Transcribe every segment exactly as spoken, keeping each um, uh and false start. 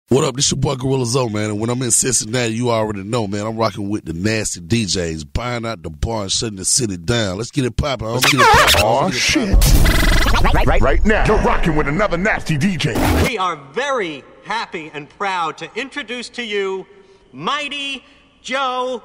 What up? This your boy Gorilla Zoe, man. And when I'm in Cincinnati, you already know, man. I'm rocking with the nasty D Js, buying out the bar and shutting the city down. Let's get it poppin'. Let's get it poppin'. Oh shit! Right, right, right now, you're rocking with another nasty D J. We are very happy and proud to introduce to you Mighty Joe.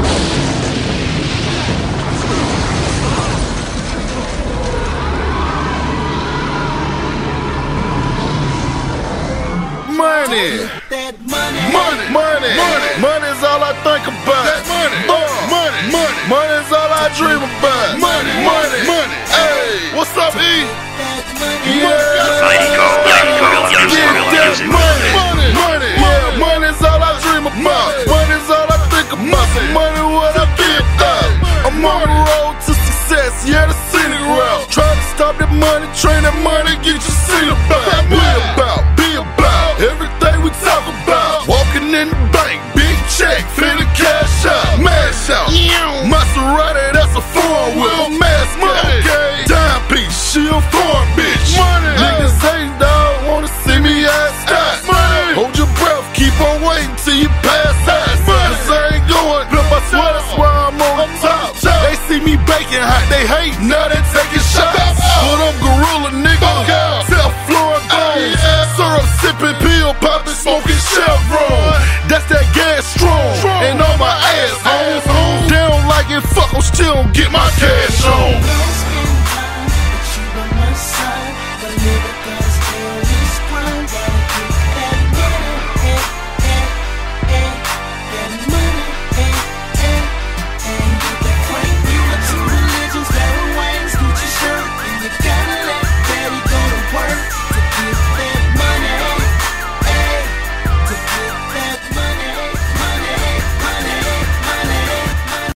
Money. Money. Money. Money. Money. Money's all I think about. That money. Uh, money. Money. Money's all I dream about. Money. Money. Money. Hey, what's up, E? Yeah. Get that money. Money. Money. Yeah, money's all I dream about. Money's all I think about. So money what I think about. I'm on the road to success. Yeah, the scenic route. Try to stop that money, train that money, get your seat about. Be about. Be about. Everything we talk about, walking in the bank, big check, finna cash out, mash out. Maserati, that's a foreign wheel, mask money, okay. Dime piece, she a foreign bitch. Money. Niggas hate dog, wanna see me ass out. Money. Hold your breath, keep on waiting till you pass out. Cause I ain't going, but I swear that's why I'm on top. They see me baking hot, they hate, now they taking shots. But I'm gorilla, nigga, self flooring goals, syrup sipping, pill popping, smoking Chevron. That's that gas strong, and on my ass home. They don't like it, fuck, I'm still gon' get my cash on.